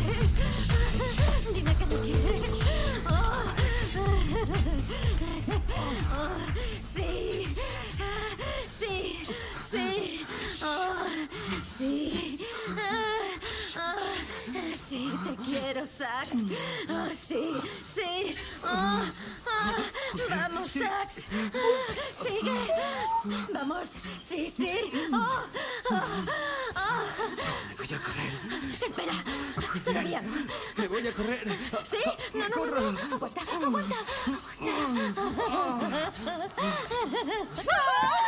quieres. Dime que me quieres. Sí. Sí. Sí. Sí. Sí, te quiero, Sax. Sí. Sí. Vamos, Sax. Sigue. Vamos. Sí, sí. Me voy a correr. Espera. Todavía no. Me voy a correr. ¿Sí? No. Aguanta.